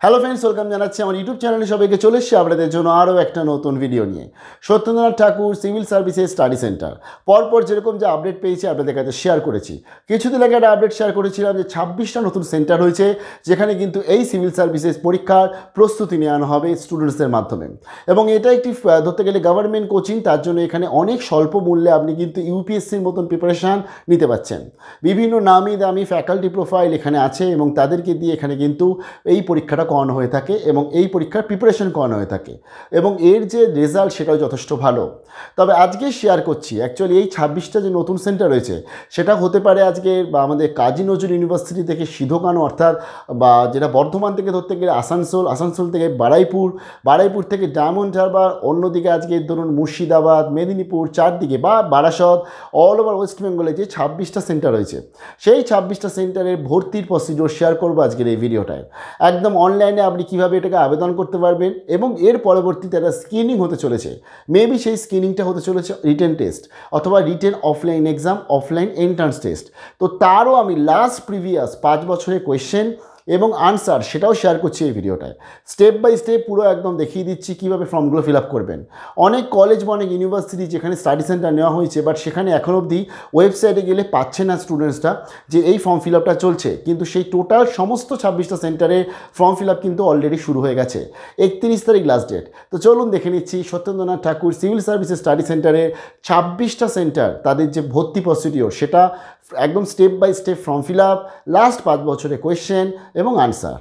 Hello friends, welcome জানাচ্ছি আমার YouTube চ্যানেলে সবাইকে। চলে এসেছি আপনাদের জন্য আরও একটা নতুন ভিডিও নিয়ে। Satyendranath Tagore civil services study centre পরপর যেরকম যে আপডেট পেয়েছি আপনাদের কাছে শেয়ার করেছি। কিছুদিন আগে একটা আপডেট শেয়ার করেছিলাম যে 26টা নতুন সেন্টার হয়েছে, যেখানে কিন্তু এই সিভিল সার্ভিসেস পরীক্ষার প্রস্তুতি নেওয়ানো হবে স্টুডেন্টসদের মাধ্যমে। এবং এটা একটি ধরতে গেলে গভর্নমেন্ট কোচিং, তার জন্য এখানে অনেক স্বল্প মূল্যে আপনি কিন্তু ইউপিএসসির মতন প্রিপারেশান নিতে পারছেন। বিভিন্ন নামি দামি ফ্যাকাল্টি প্রোফাইল এখানে আছে এবং তাদেরকে দিয়ে এখানে কিন্তু এই পরীক্ষাটা করানো হয়ে থাকে এবং এই পরীক্ষার প্রিপারেশন করানো হয়ে থাকে এবং এর যে রেজাল্ট সেটাও যথেষ্ট ভালো। তবে আজকে শেয়ার করছি অ্যাকচুয়ালি এই 26টা যে নতুন সেন্টার রয়েছে সেটা হতে পারে আজকে বা আমাদের কাজী নজরুল ইউনিভার্সিটি থেকে সিধোকানো, অর্থাৎ বা যেটা বর্ধমান থেকে ধরতে গেলে আসানসোল থেকে বারুইপুর থেকে ডায়মন্ড হারবার, অন্যদিকে আজকে ধরুন মুর্শিদাবাদ, মেদিনীপুর, চারদিকে বা বারাসত, অল ওভার ওয়েস্ট বেঙ্গলে যে 26টা সেন্টার রয়েছে সেই 26টা সেন্টারের ভর্তির প্রসিডিওর শেয়ার করবো আজকের এই ভিডিওটায়। একদম অনলাইনে আপনি কীভাবে এটাকে আবেদন করতে পারবেন এবং এর পরবর্তীতে একটা স্ক্রিনিং হতে চলেছে। মেবি সেই স্ক্রিনিংটা হতে চলেছে রিটেন টেস্ট অথবা written offline exam, offline entrance test. তো তারও আমি লাস্ট প্রিভিয়াস 5 বছরের কোয়েশ্চেন এবং আনসার সেটাও শেয়ার করছি এই ভিডিওটায়। স্টেপ বাই স্টেপ পুরো একদম দেখিয়ে দিচ্ছি কীভাবে ফর্মগুলো ফিল আপ করবেন। অনেক কলেজ বা অনেক ইউনিভার্সিটি যেখানে স্টাডি সেন্টার নেওয়া হয়েছে, বাট সেখানে এখন অবধি ওয়েবসাইটে গেলে পাচ্ছে না স্টুডেন্টসরা যে এই ফর্ম ফিল আপটা চলছে, কিন্তু সেই টোটাল সমস্ত 26টা সেন্টারে ফর্ম ফিল আপ কিন্তু অলরেডি শুরু হয়ে গেছে। 31 তারিখ লাস্ট ডেট। তো চলুন দেখে নিচ্ছি Satyendranath Tagore civil services study সেন্টারে 26টা সেন্টার তাদের যে ভর্তি প্রসিডিওর সেটা একদম step by step form fill up, last 5 বছরের কোয়েশ্চেন এবং আনসার।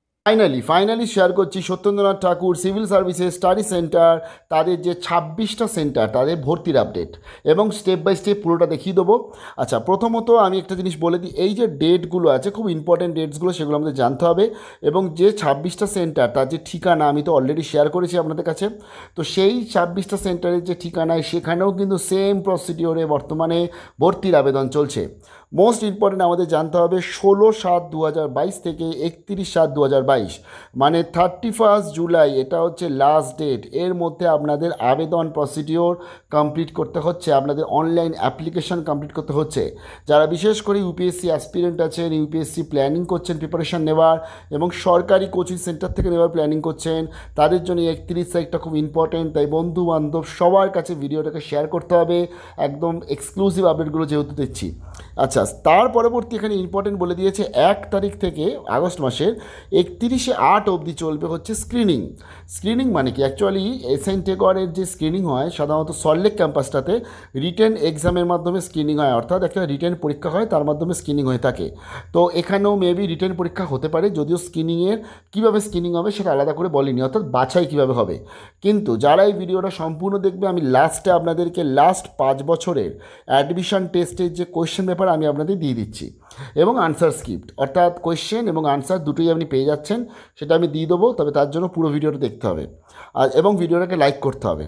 ফাইনালি শেয়ার করছি Satyendranath Tagore civil services study centre তাদের যে 26টা সেন্টার তাদের ভর্তির আপডেট এবং স্টেপ বাই স্টেপ পুরোটা দেখিয়ে দেবো। আচ্ছা, প্রথমত আমি একটা জিনিস বলে দিই, এই যে ডেটগুলো আছে খুব ইম্পর্টেন্ট ডেটসগুলো, সেগুলো আমাদের জানতে হবে। এবং যে 26টা সেন্টার তার যে ঠিকানা আমি তো অলরেডি শেয়ার করেছি আপনাদের কাছে, তো সেই 26টা সেন্টারের যে ঠিকানায় সেখানেও কিন্তু সেম প্রসিডিওরে বর্তমানে ভর্তির আবেদন চলছে। মোস্ট ইম্পর্টেন্ট আমাদের জানতে হবে 16/7/2022 থেকে 31/7/2022, মানে 31 জুলাই এটা হচ্ছে লাস্ট ডেট। এর মধ্যে আপনাদের আবেদন প্রসিডিওর কমপ্লিট করতে হচ্ছে, আপনাদের অনলাইন অ্যাপ্লিকেশান কমপ্লিট করতে হচ্ছে। যারা বিশেষ করে ইউপিএসসি অ্যাসপিরেন্ট আছেন, ইউপিএসসি প্ল্যানিং করছেন প্রিপারেশান নেওয়ার এবং সরকারি কোচিং সেন্টার থেকে নেওয়ার প্ল্যানিং করছেন, তাদের জন্য 31 তারিখটা খুব ইম্পর্টেন্ট। তাই বন্ধু বান্ধব সবার কাছে ভিডিওটাকে শেয়ার করতে হবে, একদম এক্সক্লুসিভ আপডেটগুলো যেহেতু দিচ্ছি। আচ্ছা, তার পরবর্তী এখানে ইম্পর্টেন্ট বলে দিয়েছে 1 তারিখ থেকে আগস্ট মাসের 31/8 অবধি চলবে হচ্ছে স্ক্রিনিং। মানে কি অ্যাকচুয়ালি এসএনটেগরের যে স্ক্রিনিং হয় সাধারণত সল্টলেক ক্যাম্পাসটাতে রিটেন এক্সামের মাধ্যমে স্ক্রিনিং হয়, অর্থাৎ একটা রিটেন পরীক্ষা হয় তার মাধ্যমে স্ক্রিনিং হয়ে থাকে। তো এখানেও মেবি রিটেন পরীক্ষা হতে পারে, যদিও স্ক্রিনিংয়ের কীভাবে স্ক্রিনিং হবে সেটা আলাদা করে বলিনি, অর্থাৎ বাছাই কীভাবে হবে। কিন্তু যারা এই ভিডিওটা সম্পূর্ণ দেখবে আমি লাস্টে আপনাদেরকে লাস্ট 5 বছরের অ্যাডমিশন টেস্টের যে কোয়েশ্চেন পেপার আমি আপনাদের দিয়ে দিচ্ছি এবং আনসার স্ক্রিপ্ট, অর্থাৎ কোয়েশ্চেন এবং আনসার দুটোই আপনি পেয়ে যাচ্ছেন, সেটা আমি দিয়ে দেবো। তবে তার জন্য পুরো ভিডিওটা দেখতে হবে এবং ভিডিওটাকে লাইক করতে হবে।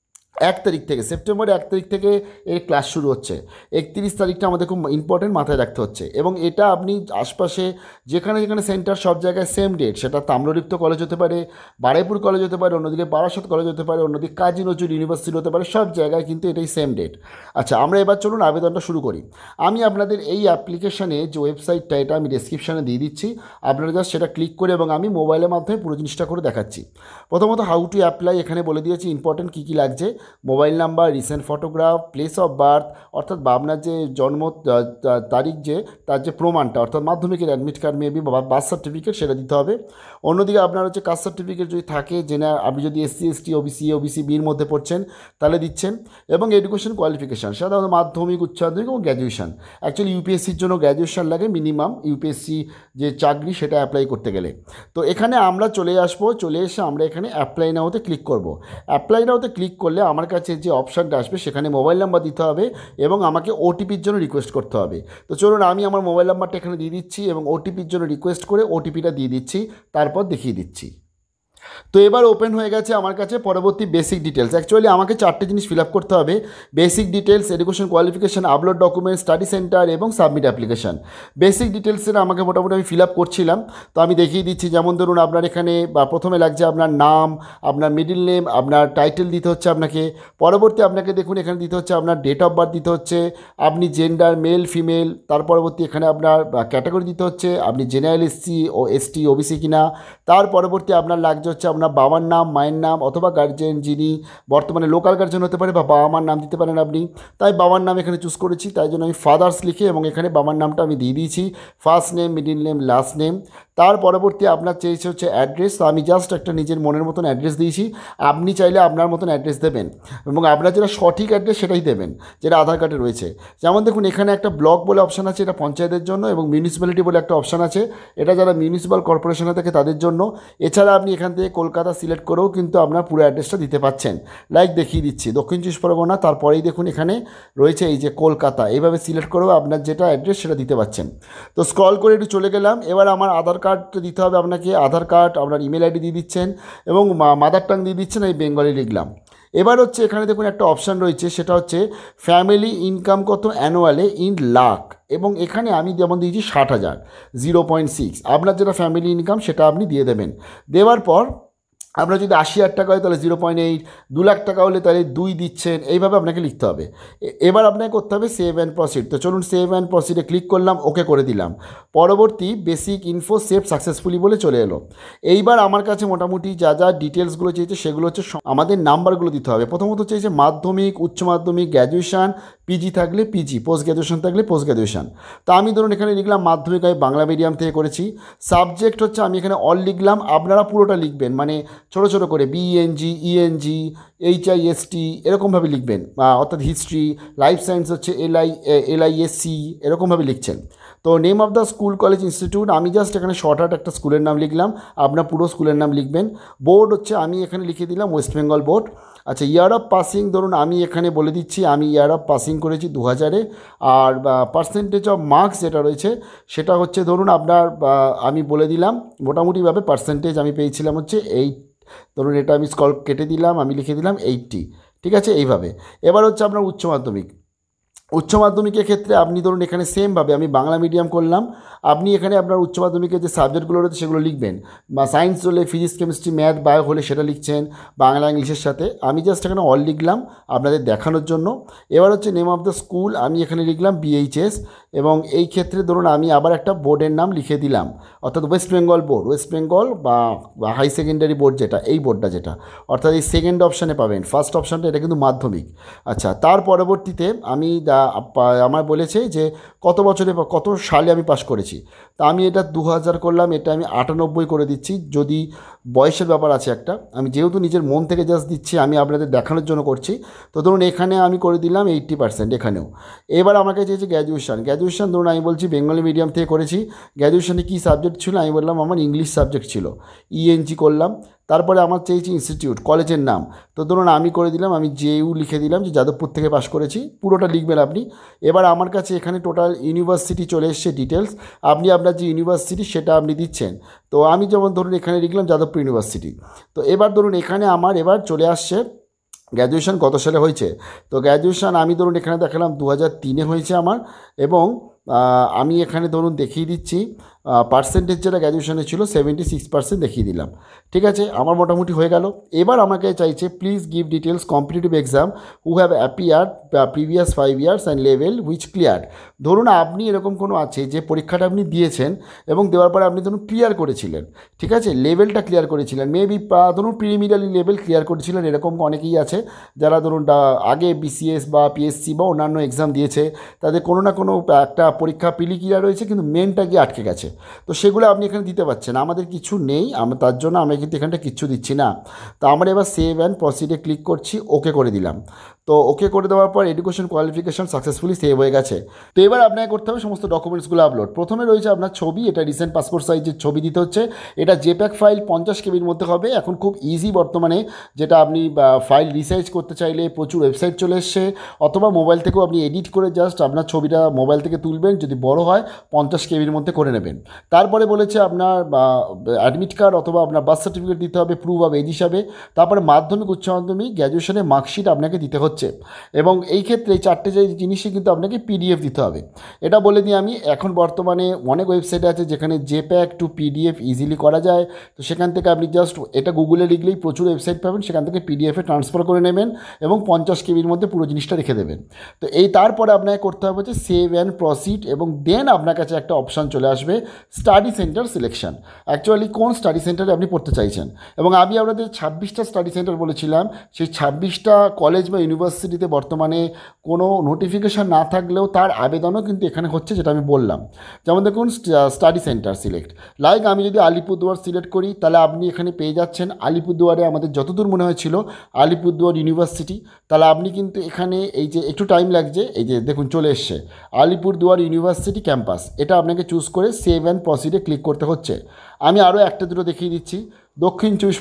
1 তারিখ থেকে সেপ্টেম্বরের 1 তারিখ থেকে এর ক্লাস শুরু হচ্ছে। 31 তারিখটা আমাদের খুব ইম্পর্টেন্ট মাথায় রাখতে হচ্ছে। এবং এটা আপনি আশপাশে যেখানে সেন্টার সব জায়গায় সেম ডেট, সেটা তাম্রলিপ্ত কলেজ হতে পারে, বারুইপুর কলেজ হতে পারে, অন্যদিকে বারাসত কলেজ হতে পারে, অন্যদিকে কাজী নজরুল ইউনিভার্সিটি হতে পারে, সব জায়গায় কিন্তু এটাই সেম ডেট। আচ্ছা, আমরা এবার চলুন আবেদনটা শুরু করি। আমি আপনাদের এই অ্যাপ্লিকেশানে যে ওয়েবসাইটটা এটা আমি ডেসক্রিপশানে দিয়ে দিচ্ছি, আপনারা জাস্ট সেটা ক্লিক করে এবং আমি মোবাইলের মাধ্যমে পুরো জিনিসটা করে দেখাচ্ছি। প্রথমত হাউ টু অ্যাপ্লাই এখানে বলে দিয়েছি ইম্পর্টেন্ট কী কী লাগছে। Mobile number, recent photograph, place of birth অর্থাৎ আপনার যে জন্ম তারিখ, যে তার যে প্রমাণটা অর্থাৎ মাধ্যমিকের অ্যাডমিট কার্ড মেবি বা বার্থ সার্টিফিকেট সেটা দিতে হবে। অন্যদিকে আপনার হচ্ছে কাস্ট সার্টিফিকেট যদি থাকে, জেনে আপনি যদি এসসি এসটি ওবিসি বির মধ্যে পড়ছেন তাহলে দিচ্ছেন। এবং এডুকেশন কোয়ালিফিকেশান সাধারণত মাধ্যমিক, উচ্চ মাধ্যমিক এবং গ্র্যাজুয়েশান। অ্যাকচুয়ালি ইউপিএসসির জন্য গ্র্যাজুয়েশান লাগে মিনিমাম, ইউপিএসসি যে চাকরি সেটা অ্যাপ্লাই করতে গেলে। তো এখানে আমরা চলে এসে আমরা এখানে অ্যাপ্লাই নাওতে ক্লিক করব। অ্যাপ্লাই নাওতে ক্লিক করলে আমার কাছে যে অপশানটা আসবে সেখানে মোবাইল নাম্বার দিতে হবে এবং আমাকে ওটিপির জন্য রিকোয়েস্ট করতে হবে। তো চলুন আমি আমার মোবাইল নাম্বারটা এখানে দিয়ে দিচ্ছি এবং ওটিপির জন্য রিকোয়েস্ট করে ওটিপিটা দিয়ে দিচ্ছি, তারপর দেখিয়ে দিচ্ছি। তো এবার ওপেন হয়ে গেছে আমার কাছে পরবর্তী বেসিক ডিটেলস। অ্যাকচুয়ালি আমাকে 4টে জিনিস ফিল আপ করতে হবে: basic details, education qualification, upload document, study centre এবং সাবমিট অ্যাপ্লিকেশন। বেসিক ডিটেলসের আমাকে মোটামুটি আমি ফিল আপ করছিলাম, তো আমি দেখিয়ে দিচ্ছি। যেমন ধরুন আপনার এখানে প্রথমে লাগছে আপনার নাম, আপনার মিডিল নেম, আপনার টাইটেল দিতে হচ্ছে আপনাকে। পরবর্তী আপনাকে দেখুন এখানে দিতে হচ্ছে আপনার ডেট অফ বার্থ দিতে হচ্ছে, আপনি জেন্ডার মেল ফিমেল। তার পরবর্তী এখানে আপনার ক্যাটাগরি দিতে হচ্ছে, আপনি জেনারেল এসসি ও এসটি ওবিসি কিনা। তার পরবর্তী আপনার লাগছে হচ্ছে আপনার বাবার নাম, মায়ের নাম, অথবা গার্জেন যিনি বর্তমানে লোকাল গার্জেন হতে পারে বা বাবা মার নাম দিতে পারেন আপনি। তাই বাবার নাম এখানে চুজ করেছি, তাই জন্য আমি ফাদার্স লিখে এবং এখানে বাবার নামটা আমি দিয়ে দিয়েছি, first name, middle name, last name. তার পরবর্তী আপনার চেয়েছে হচ্ছে অ্যাড্রেস, তো আমি জাস্ট একটা নিজের মনের মতন অ্যাড্রেস দিয়েছি। আপনি চাইলে আপনার মতন অ্যাড্রেস দেবেন এবং আপনার যেটা সঠিক অ্যাড্রেস সেটাই দেবেন, যেটা আধার কার্ডে রয়েছে। যেমন দেখুন এখানে একটা ব্লক বলে অপশান আছে, এটা পঞ্চায়েতের জন্য, এবং মিউনিসিপ্যালিটি বলে একটা অপশান আছে, এটা যারা মিউনিসিপ্যাল কর্পোরেশনে থাকে তাদের জন্য। এছাড়া আপনি এখান থেকে কলকাতা সিলেক্ট করেও কিন্তু আপনার পুরো অ্যাড্রেসটা দিতে পাচ্ছেন। লাইক দেখিয়ে দিচ্ছি, দক্ষিণ চব্বিশ পরগনা, তারপরেই দেখুন এখানে রয়েছে এই যে কলকাতা, এইভাবে সিলেক্ট করেও আপনার যেটা অ্যাড্রেস সেটা দিতে পাচ্ছেন। তো স্ক্রল করে একটু চলে গেলাম। এবার আমার আধার কার্ড দিতে হবে আপনাকে, আধার কার্ড, আপনার ইমেল আইডি দিয়ে দিচ্ছেন এবং মাদার টাং দিয়ে দিচ্ছেন, এই বেঙ্গলি লিখলাম। এবার হচ্ছে এখানে দেখুন একটা অপশান রয়েছে, সেটা হচ্ছে ফ্যামিলি ইনকাম কত অ্যানুয়ালে ইন লাখ, এবং এখানে আমি যেমন দিয়েছি 60,000, 0.6। আপনার যেটা ফ্যামিলি ইনকাম সেটা আপনি দিয়ে দেবেন। দেওয়ার পর আপনার যদি 80,000 টাকা হয় তাহলে 0.8, 2 লাখ টাকা হলে তাহলে 2 দিচ্ছেন, এইভাবে আপনাকে লিখতে হবে। এবার আপনাকে করতে হবে সেভ অ্যান্ড প্রসিড। তো চলুন সেভ অ্যান্ড প্রসিডে ক্লিক করলাম, ওকে করে দিলাম। পরবর্তী বেসিক ইনফো সেভ সাকসেসফুলি বলে চলে এলো। এইবার আমার কাছে মোটামুটি যা যা ডিটেলসগুলো চেয়েছে সেগুলো হচ্ছে আমাদের নাম্বারগুলো দিতে হবে। প্রথমত চেয়েছে মাধ্যমিক, উচ্চ মাধ্যমিক, গ্র্যাজুয়েশান, পিজি থাকলে পিজি, পোস্ট গ্র্যাজুয়েশন থাকলে পোস্ট গ্র্যাজুয়েশন। তো আমি ধরুন এখানে লিখলাম মাধ্যমিক আমি বাংলা মিডিয়াম থেকে করেছি। সাবজেক্ট হচ্ছে আমি এখানে অল লিখলাম, আপনারা পুরোটা লিখবেন, মানে ছোটো ছোটো করে বিএনজি, ইএনজি, এইচআইএসটি এরকমভাবে লিখবেন, অর্থাৎ হিস্ট্রি, লাইফ সায়েন্স হচ্ছে এলআইএসসি এরকমভাবে লিখছেন। তো name of the school college institute আমি জাস্ট এখানে শর্টহাট একটা স্কুলের নাম লিখলাম, আপনার পুরো স্কুলের নাম লিখবেন। বোর্ড হচ্ছে আমি এখানে লিখে দিলাম ওয়েস্ট বেঙ্গল বোর্ড। আচ্ছা, ইয়ার অফ পাসিং ধরুন আমি এখানে বলে দিচ্ছি আমি ইয়ার অফ পাসিং করেছি 2000-এ। আর পার্সেন্টেজ অফ মার্কস যেটা রয়েছে সেটা হচ্ছে ধরুন আপনার আমি বলে দিলাম মোটামুটিভাবে পার্সেন্টেজ আমি পেয়েছিলাম হচ্ছে 8। ধরুন এটা আমি স্কল কেটে দিলাম, আমি লিখে দিলাম 80, ঠিক আছে এইভাবে। এবার হচ্ছে আপনার উচ্চ মাধ্যমিক। উচ্চ মাধ্যমিকের ক্ষেত্রে আপনি ধরুন এখানে সেমভাবে আমি বাংলা মিডিয়াম করলাম, আপনি এখানে আপনার উচ্চ মাধ্যমিকের যে সাবজেক্টগুলো রয়েছে সেগুলো লিখবেন, বা সায়েন্স হলে ফিজিক্স, কেমিস্ট্রি, ম্যাথ, বায়ো হলে সেটা লিখছেন, বাংলা ইংলিশের সাথে। আমি জাস্ট এখানে অল লিখলাম আপনাদের দেখানোর জন্য। এবার হচ্ছে নেম অফ দ্য স্কুল আমি এখানে লিখলাম বিএইচএস, এবং এই ক্ষেত্রে ধরুন আমি আবার একটা বোর্ডের নাম লিখে দিলাম, অর্থাৎ West Bengal board, West Bengal বা হাই সেকেন্ডারি বোর্ড যেটা, এই বোর্ডটা যেটা, অর্থাৎ এই সেকেন্ড অপশানে পাবেন। ফার্স্ট অপশানটা এটা কিন্তু মাধ্যমিক। আচ্ছা, তার পরবর্তীতে আমি আমার বলেছে যে কত বছরে বা কত সালে আমি পাস করেছি, তা আমি এটা 2000 করলাম, এটা আমি 98 করে দিচ্ছি। যদি বয়সের ব্যাপার আছে একটা, আমি যেহেতু নিজের মন থেকে জাস্ট দিচ্ছি, আমি আপনাদের দেখানোর জন্য করছি, তো ধরুন এখানে আমি করে দিলাম 80% এখানেও। এবার আমাকে চেয়েছে গ্র্যাজুয়েশন ধরুন আমি বলছি বেঙ্গলি মিডিয়াম থেকে করেছি। গ্র্যাজুয়েশনে কী সাবজেক্ট ছিল, আমি বললাম আমার ইংলিশ সাবজেক্ট ছিল, ইএনজি করলাম। তারপরে আমার চেয়েছি ইনস্টিটিউট, কলেজের নাম, তো ধরুন আমি করে দিলাম, আমি জেইউ লিখে দিলাম যে যাদবপুর থেকে পাস করেছি, পুরোটা লিখবেন আপনি। এবার আমার কাছে এখানে টোটাল ইউনিভার্সিটি চলে এসছে ডিটেলস, আপনি আপনার যে ইউনিভার্সিটি সেটা আপনি দিচ্ছেন। তো আমি যেমন ধরুন এখানে লিখলাম যাদবপুর ইউনিভার্সিটি। তো এবার ধরুন এখানে আমার এবার চলে আসছে গ্র্যাজুয়েশন কত সালে হয়েছে। তো গ্র্যাজুয়েশন আমি ধরুন এখানে দেখালাম 2003-এ হয়েছে আমার, এবং আমি এখানে ধরুন দেখিয়ে দিচ্ছি পার্সেন্টেজ যেটা গ্র্যাজুয়েশনে ছিল 76% দেখিয়ে দিলাম, ঠিক আছে। আমার মোটামুটি হয়ে গেল। এবার আমাকে চাইছে please give details competitive exam who have appeared previous 5 years and level which cleared. ধরুন আপনি এরকম কোনো আছে যে পরীক্ষাটা আপনি দিয়েছেন এবং দেওয়ার পরে আপনি ধরুন ক্লিয়ার করেছিলেন, ঠিক আছে, লেভেলটা ক্লিয়ার করেছিলেন, মেবি ধরুন প্রিলিমিনারি লেভেল ক্লিয়ার করেছিলেন, এরকম অনেকেই আছে যারা ধরুন আগে বিসিএস বা পিএসসি বা অন্যান্য এক্সাম দিয়েছে, তাদের কোনো না কোনো একটা পরীক্ষা প্রিলি ক্লিয়ার হয়েছে কিন্তু মেনটা গিয়ে আটকে গেছে, তো সেগুলো আপনি এখানে দিতে পারছেন। আমাদের কিছু নেই, তার জন্য আমি কিন্তু এখানটা কিচ্ছু দিচ্ছি না। তো আমরা এবার সেভ অ্যান্ড প্রসিডে ক্লিক করছি, ওকে করে দিলাম। তো ওকে করে দেওয়ার পর এডুকেশন কোয়ালিফিকেশন সাকসেসফুলি সেভ হয়ে গেছে। তো এবার আপনাকে করতে হবে সমস্ত ডকুমেন্টসগুলো আপলোড। প্রথমে রয়েছে আপনার ছবি, এটা রিসেন্ট পাসপোর্ট সাইজের ছবি দিতে হচ্ছে। এটা জেপ্যাক ফাইল 50 কেবির মধ্যে হবে। এখন খুব ইজি বর্তমানে, যেটা আপনি ফাইল রিসাইজ করতে চাইলে প্রচুর ওয়েবসাইট চলে এসছে, অথবা মোবাইল থেকেও আপনি এডিট করে জাস্ট আপনার ছবিটা মোবাইল থেকে তুলবেন, যদি বড় হয় 50 কেবির মধ্যে করে নেবেন। তারপরে বলেছে আপনার অ্যাডমিট কার্ড অথবা আপনার বার্থ সার্টিফিকেট দিতে হবে প্রুফ অফ এজ হিসাবে। তারপরে মাধ্যমিক, উচ্চ মাধ্যমিক, গ্র্যাজুয়েশনের মার্কশিট আপনাকে দিতে হচ্ছে। এবং এই ক্ষেত্রে এই 4টে যে জিনিসই কিন্তু আপনাকে পিডিএফ দিতে হবে। এটা বলে দিই আমি, এখন বর্তমানে অনেক ওয়েবসাইট আছে যেখানে জেপ্যাক টু পিডিএফ ইজিলি করা যায়। তো সেখান থেকে আপনি জাস্ট এটা গুগলে লিখলেই প্রচুর ওয়েবসাইট পাবেন, সেখান থেকে পিডিএফে ট্রান্সফার করে নেবেন এবং 50 কেবির মধ্যে পুরো জিনিসটা রেখে দেবেন। তো এই তারপরে আপনাকে করতে হবে হচ্ছে সেভ অ্যান্ড প্রসিড, এবং দেন আপনার কাছে একটা অপশান চলে আসবে স্টাডি সেন্টার সিলেকশন। অ্যাকচুয়ালি কোন স্টাডি সেন্টারে আপনি পড়তে চাইছেন, এবং আমি আপনাদের 26টা স্টাডি সেন্টার বলেছিলাম, সেই 26টা কলেজ বা ইউনিভার্সিটিতে বর্তমানে কোনো নোটিফিকেশান না থাকলেও তার আবেদনও কিন্তু এখানে হচ্ছে, যেটা আমি বললাম। যেমন দেখুন স্টাডি সেন্টার সিলেক্ট, লাইক আমি যদি আলিপুরদুয়ার সিলেক্ট করি, তাহলে আপনি এখানে পেয়ে যাচ্ছেন আলিপুরদুয়ারে, আমাদের যতদূর মনে হয়েছিল আলিপুরদুয়ার ইউনিভার্সিটি। তাহলে আপনি কিন্তু এখানে এই যে একটু টাইম লাগছে, এই যে দেখুন চলে এসছে আলিপুরদুয়ার ইউনিভার্সিটি ক্যাম্পাস, এটা আপনাকে চুজ করে সেভ অ্যান্ড প্রসিডে ক্লিক করতে হচ্ছে। আমি আরও একটা দুটো দেখিয়ে দিচ্ছি। দক্ষিণ চব্বিশ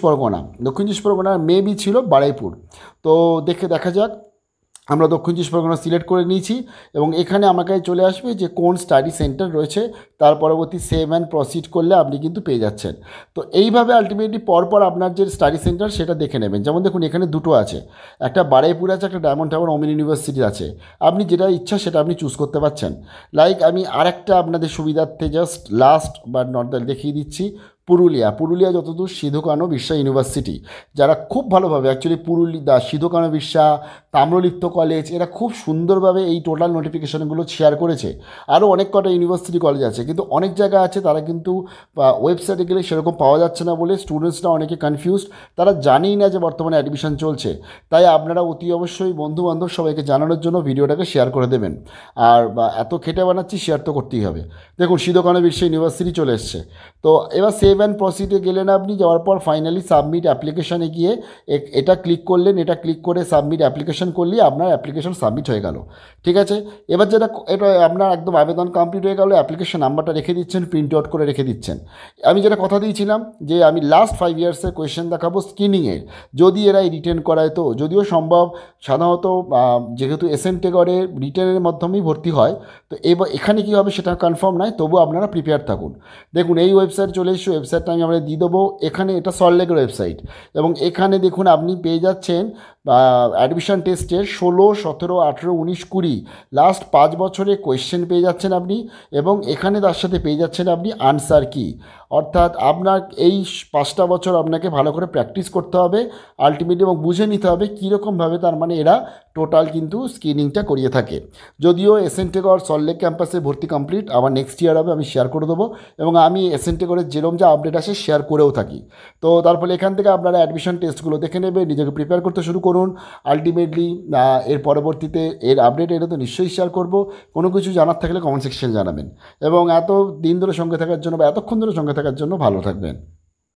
পরগনার মেবি ছিল বারুইপুর। তো দেখা যাক, আমরা দক্ষিণ চব্বিশ পরগনা সিলেক্ট করে নিয়েছি, এবং এখানে আমার কাছে চলে আসবে যে কোন স্টাডি সেন্টার রয়েছে, তার পরবর্তী সেভ অ্যান্ড প্রসিড করলে আপনি কিন্তু পেয়ে যাচ্ছেন। তো এইভাবে আলটিমেটলি পরপর আপনার যে স্টাডি সেন্টার সেটা দেখে নেবেন। যেমন দেখুন এখানে দুটো আছে, একটা বারুইপুর আছে, একটা ডায়মন্ড হারবার ওমেন ইউনিভার্সিটি আছে। আপনি যেটা ইচ্ছা সেটা আপনি চুজ করতে পারছেন। লাইক আমি আরেকটা আপনাদের সুবিধার্থে just last but not that দেখিয়ে দিচ্ছি। পুরুলিয়া যতদূর সিধু কানু বিশ্বা ইউনিভার্সিটি, যারা খুব ভালোভাবে অ্যাকচুয়ালি সিধু কানু বিশ্বা, তাম্রলিপ্ত কলেজ, এরা খুব সুন্দরভাবে এই টোটাল নোটিফিকেশানগুলো শেয়ার করেছে। আরও অনেক কটা ইউনিভার্সিটি কলেজ আছে, কিন্তু অনেক জায়গা আছে তারা কিন্তু ওয়েবসাইটে গেলে সেরকম পাওয়া যাচ্ছে না বলে স্টুডেন্টসরা অনেকে কনফিউজড, তারা জানেই না যে বর্তমানে অ্যাডমিশন চলছে। তাই আপনারা অতি অবশ্যই বন্ধুবান্ধব সবাইকে জানানোর জন্য ভিডিওটাকে শেয়ার করে দেবেন। আর এত খেটে বানাচ্ছি, শেয়ার তো করতেই হবে। দেখুন সিধু কানু বিশ্বা ইউনিভার্সিটি চলে এসছে। তো এবার সেভ অ্যান্ড প্রসিডে গেলেন আপনি, যাওয়ার পর ফাইনালি সাবমিট অ্যাপ্লিকেশানে গিয়ে এটা ক্লিক করলেন, এটা ক্লিক করে সাবমিট অ্যাপ্লিকেশন করলেই আপনার অ্যাপ্লিকেশন সাবমিট হয়ে গেল। ঠিক আছে, এবার এটা আপনার একদম আবেদন কমপ্লিট হয়ে গেল। অ্যাপ্লিকেশন নাম্বারটা রেখে দিচ্ছেন, প্রিন্ট আউট করে রেখে দিচ্ছেন। আমি যেটা কথা দিয়েছিলাম যে আমি লাস্ট 5 ইয়ার্সের কোয়েশ্চেন দেখাবো স্ক্রিনিংয়ের, যদি এরা রিটেন করায়, তো যদিও সম্ভব, সাধারণত যেহেতু এসএনটেগরে রিটেনের মাধ্যমেই ভর্তি হয়, তো এখানে কী হবে সেটা কনফার্ম নয়, তবু আপনারা প্রিপেয়ার থাকুন। দেখুন এই ওয়েবসাইট চলে এসছে, ওয়েবসাইটটা আমি আপনাদের দিয়ে দেবো। এখানে এটা সল্টলেকের ওয়েবসাইট, এবং এখানে দেখুন আপনি পেয়ে যাচ্ছেন অ্যাডমিশন টেস্টের 16, 17, 18, 19, 20 লাস্ট 5 বছরে কোয়েশ্চেন পেয়ে যাচ্ছেন আপনি, এবং এখানে তার সাথে পেয়ে যাচ্ছেন আপনি আনসার কি। অর্থাৎ আপনার এই 5টা বছর আপনাকে ভালো করে প্র্যাকটিস করতে হবে আলটিমেটলি, এবং বুঝে নিতে হবে কীরকমভাবে তার মানে এরা টোটাল কিন্তু স্ক্রিনিংটা করিয়ে থাকে। যদিও এসএনটেগর সল্টলেক ক্যাম্পাসে ভর্তি কমপ্লিট, আবার নেক্সট ইয়ার হবে, আমি শেয়ার করে দেবো, এবং আমি এসএনটেগরের যেরকম যা আপডেট আসে শেয়ার করেও থাকি। তো তারপরে এখান থেকে আপনারা অ্যাডমিশন টেস্টগুলো দেখে নেবেন, নিজেকে প্রিপেয়ার করতে শুরু করুন। আলটিমেটলি এর পরবর্তীতে এর আপডেট এটা তো নিশ্চয়ই শেয়ার করব। কোনো কিছু জানার থাকলে কমেন্ট সেকশনে জানাবেন, এবং এত দিন ধরে সঙ্গে থাকার জন্য বা এতক্ষণ ধরে সঙ্গে থাকার জন্য ভালো থাকবেন।